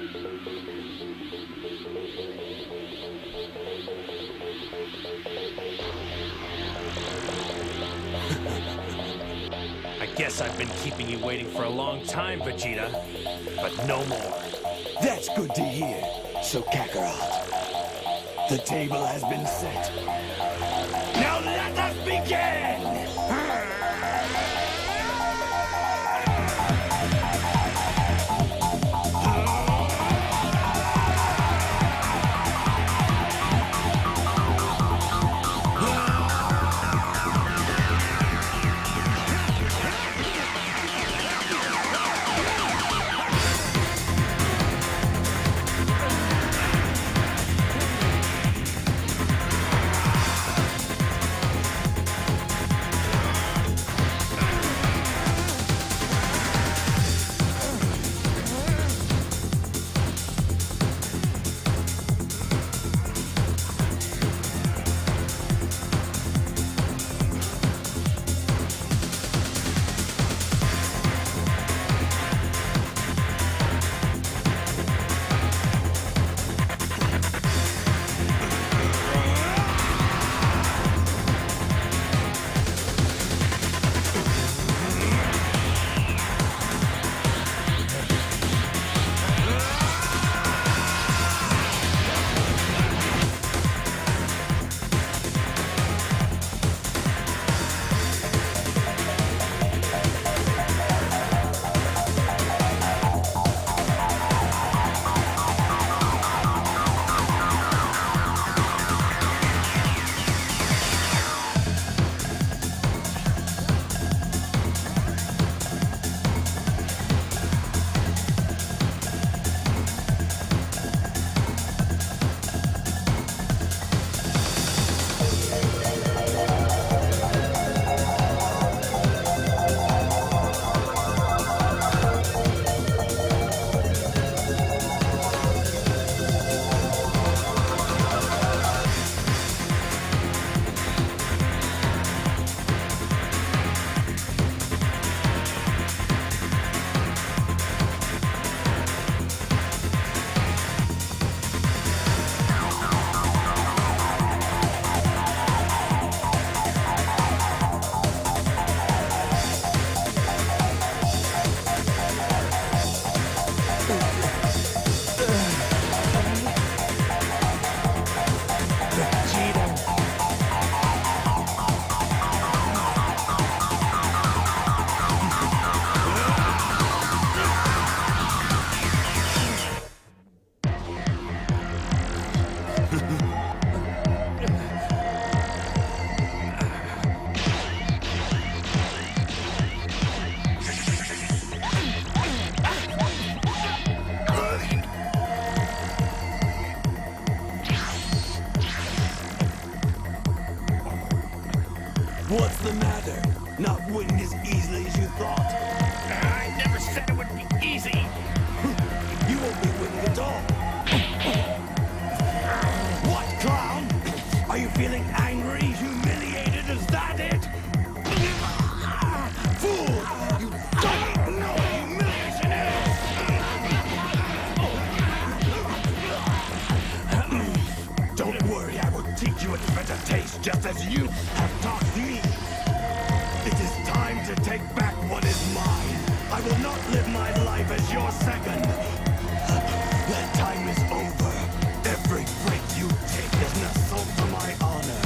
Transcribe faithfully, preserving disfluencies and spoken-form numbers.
I guess I've been keeping you waiting for a long time, Vegeta, but no more. That's good to hear. So, Kakarot, the table has been set. Now let us begin! What's the matter? Not winning as easily as you thought? I never said it would be easy. You won't be winning at all. What, clown? Are you feeling angry, humiliated? Is that it? Fool! You don't know what humiliation is! Don't worry, I will teach you its better taste, just as you have taught me. It is time to take back what is mine. I will not live my life as your second. That time is over. Every breath you take is an assault to my honor.